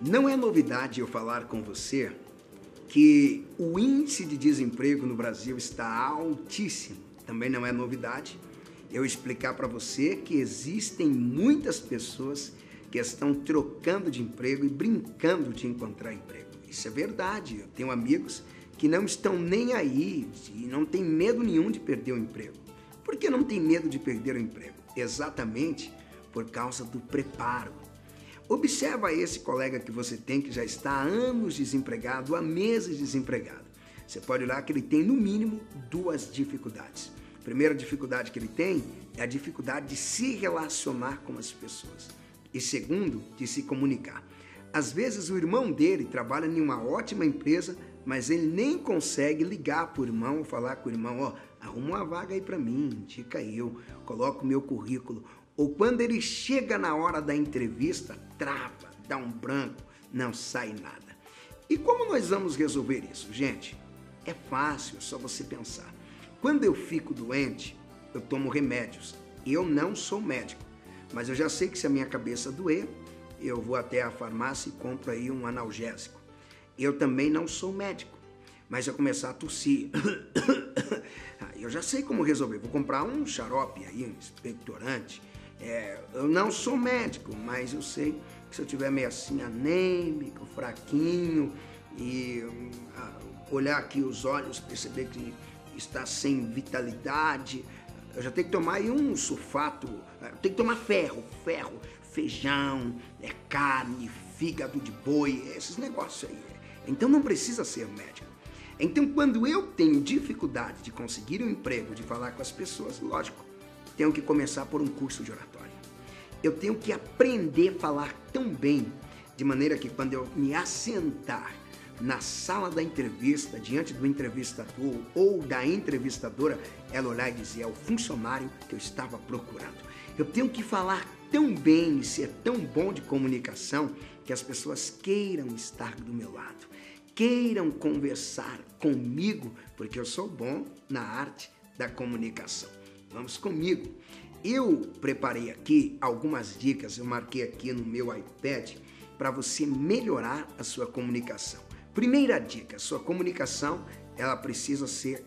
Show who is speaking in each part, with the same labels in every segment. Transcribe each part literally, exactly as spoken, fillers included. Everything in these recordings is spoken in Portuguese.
Speaker 1: Não é novidade eu falar com você que o índice de desemprego no Brasil está altíssimo. Também não é novidade eu explicar para você que existem muitas pessoas que estão trocando de emprego e brincando de encontrar emprego. Isso é verdade. Eu tenho amigos que não estão nem aí e não tem medo nenhum de perder o emprego. Por que não tem medo de perder o emprego? Exatamente por causa do preparo. Observa esse colega que você tem que já está há anos desempregado, há meses desempregado. Você pode olhar que ele tem no mínimo duas dificuldades. A primeira dificuldade que ele tem é a dificuldade de se relacionar com as pessoas. E segundo, de se comunicar. Às vezes o irmão dele trabalha em uma ótima empresa, mas ele nem consegue ligar para o irmão ou falar com o irmão, ó, oh, arruma uma vaga aí para mim, indica eu, coloca o meu currículo. Ou quando ele chega na hora da entrevista, trava, dá um branco, não sai nada. E como nós vamos resolver isso, gente? É fácil, é só você pensar. Quando eu fico doente, eu tomo remédios. Eu não sou médico, mas eu já sei que se a minha cabeça doer, eu vou até a farmácia e compro aí um analgésico. Eu também não sou médico, mas se eu começar a tossir, eu já sei como resolver. Vou comprar um xarope aí, um expectorante. É, eu não sou médico, mas eu sei que se eu tiver meio assim anêmico, fraquinho e uh, olhar aqui os olhos, perceber que está sem vitalidade, eu já tenho que tomar aí um sulfato, eu tenho que tomar ferro, ferro, feijão, é, carne, fígado de boi, esses negócios aí. Então não precisa ser médico. Então quando eu tenho dificuldade de conseguir um emprego, de falar com as pessoas, lógico, tenho que começar por um curso de oratória. Eu tenho que aprender a falar tão bem, de maneira que quando eu me assentar na sala da entrevista, diante do entrevistador ou da entrevistadora, ela olhar e dizer, é o funcionário que eu estava procurando. Eu tenho que falar tão bem e ser tão bom de comunicação que as pessoas queiram estar do meu lado, queiram conversar comigo, porque eu sou bom na arte da comunicação. Vamos comigo. Eu preparei aqui algumas dicas, eu marquei aqui no meu iPad para você melhorar a sua comunicação. Primeira dica, sua comunicação, ela precisa ser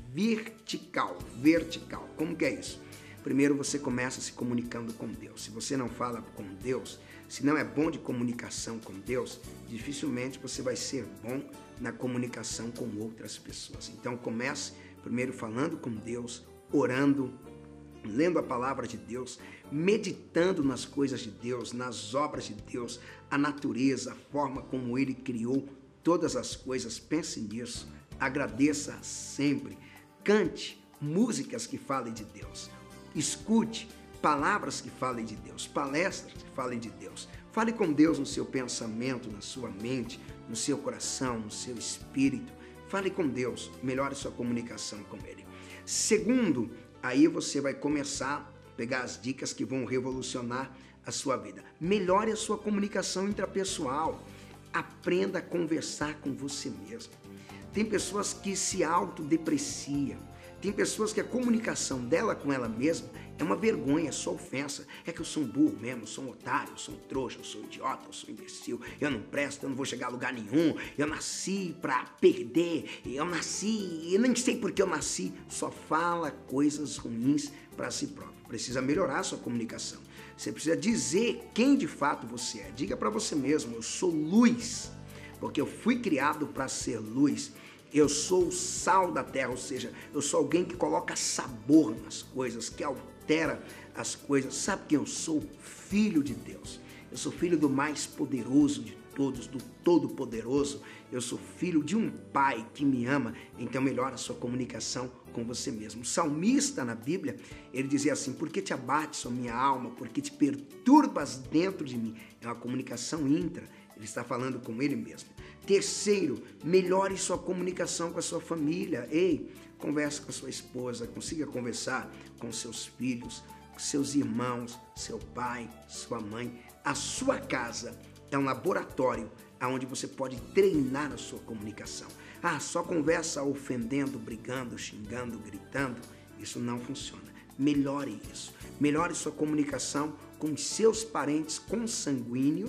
Speaker 1: vertical, vertical. Como que é isso? Primeiro você começa se comunicando com Deus. Se você não fala com Deus, se não é bom de comunicação com Deus, dificilmente você vai ser bom na comunicação com outras pessoas. Então comece primeiro falando com Deus, orando, lendo a palavra de Deus, meditando nas coisas de Deus, nas obras de Deus, a natureza, a forma como Ele criou todas as coisas. Pense nisso, agradeça sempre, cante músicas que falem de Deus, escute palavras que falem de Deus, palestras que falem de Deus. Fale com Deus no seu pensamento, na sua mente, no seu coração, no seu espírito. Fale com Deus, melhore sua comunicação com Ele. Segundo, aí você vai começar a pegar as dicas que vão revolucionar a sua vida. Melhore a sua comunicação intrapessoal. Aprenda a conversar com você mesmo. Tem pessoas que se autodepreciam. Tem pessoas que a comunicação dela com ela mesma é uma vergonha, é só ofensa. É que eu sou um burro mesmo, eu sou um otário, eu sou um trouxa, eu sou um idiota, eu sou um imbecil, eu não presto, eu não vou chegar a lugar nenhum, eu nasci pra perder, eu nasci, eu nem sei por que eu nasci. Só fala coisas ruins para si próprio. Precisa melhorar a sua comunicação. Você precisa dizer quem de fato você é. Diga para você mesmo, eu sou luz, porque eu fui criado para ser luz. Eu sou o sal da terra, ou seja, eu sou alguém que coloca sabor nas coisas, que altera as coisas. Sabe quem eu sou? Filho de Deus. Eu sou filho do mais poderoso de todos, do Todo-Poderoso. Eu sou filho de um pai que me ama. Então melhora a sua comunicação com você mesmo. O salmista na Bíblia, ele dizia assim, por que te abates, ó minha alma? Por que te perturbas dentro de mim? É uma comunicação intra. Ele está falando com ele mesmo. Terceiro, melhore sua comunicação com a sua família. Ei, converse com a sua esposa, consiga conversar com seus filhos, com seus irmãos, seu pai, sua mãe. A sua casa é um laboratório onde você pode treinar a sua comunicação. Ah, só conversa ofendendo, brigando, xingando, gritando. Isso não funciona. Melhore isso. Melhore sua comunicação com seus parentes consanguíneos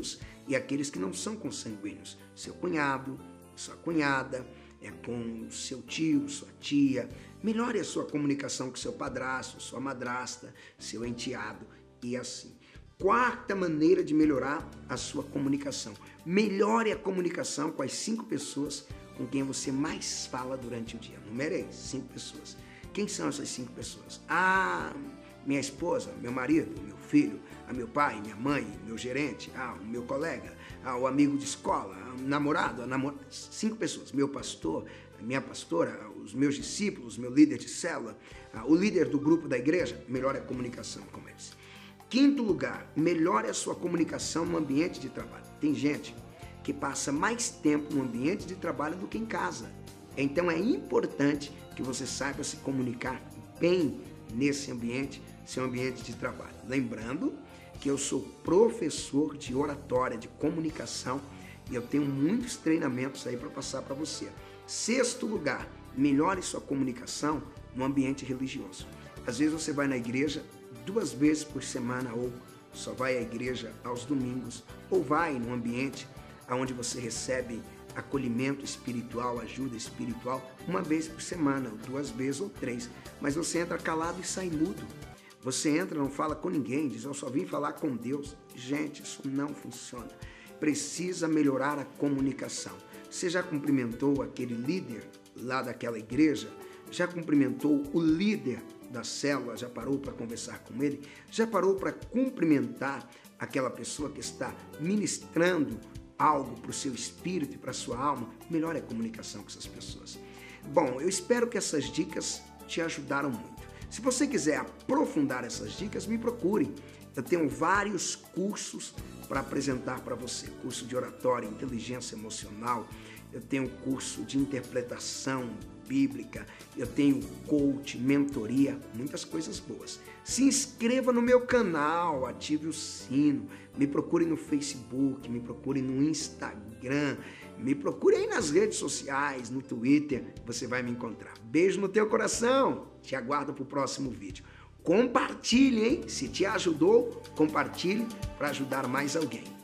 Speaker 1: e aqueles que não são consanguíneos. Seu cunhado, sua cunhada, é com seu tio, sua tia. Melhore a sua comunicação com seu padrasto, sua madrasta, seu enteado e assim. Quarta maneira de melhorar a sua comunicação. Melhore a comunicação com as cinco pessoas com quem você mais fala durante o dia. Numerei, cinco pessoas. Quem são essas cinco pessoas? Ah, minha esposa, meu marido, meu filho, a meu pai, minha mãe, meu gerente, ah, o meu colega, ah, o amigo de escola, o namorado, a namorada. Cinco pessoas. Meu pastor, a minha pastora, os meus discípulos, meu líder de célula, ah, o líder do grupo da igreja. Melhore a comunicação com eles. Quinto lugar, melhore a sua comunicação no ambiente de trabalho. Tem gente que passa mais tempo no ambiente de trabalho do que em casa. Então é importante que você saiba se comunicar bem nesse ambiente, seu ambiente de trabalho. Lembrando que eu sou professor de oratória, de comunicação, e eu tenho muitos treinamentos aí para passar para você. Sexto lugar, melhore sua comunicação no ambiente religioso. Às vezes você vai na igreja duas vezes por semana, ou só vai à igreja aos domingos, ou vai num ambiente onde você recebe acolhimento espiritual, ajuda espiritual, uma vez por semana, ou duas vezes ou três, mas você entra calado e sai mudo. Você entra, não fala com ninguém, diz, eu só vim falar com Deus. Gente, isso não funciona. Precisa melhorar a comunicação. Você já cumprimentou aquele líder lá daquela igreja? Já cumprimentou o líder da célula? Já parou para conversar com ele? Já parou para cumprimentar aquela pessoa que está ministrando algo para o seu espírito e para a sua alma? Melhore a comunicação com essas pessoas. Bom, eu espero que essas dicas te ajudaram muito. Se você quiser aprofundar essas dicas, me procure. Eu tenho vários cursos para apresentar para você. Curso de oratória, inteligência emocional. Eu tenho curso de interpretação bíblica. Eu tenho coach, mentoria, muitas coisas boas. Se inscreva no meu canal, ative o sino. Me procure no Facebook, me procure no Instagram. Me procure aí nas redes sociais, no Twitter, você vai me encontrar. Beijo no teu coração. Te aguardo para o próximo vídeo. Compartilhe, hein? Se te ajudou, compartilhe para ajudar mais alguém.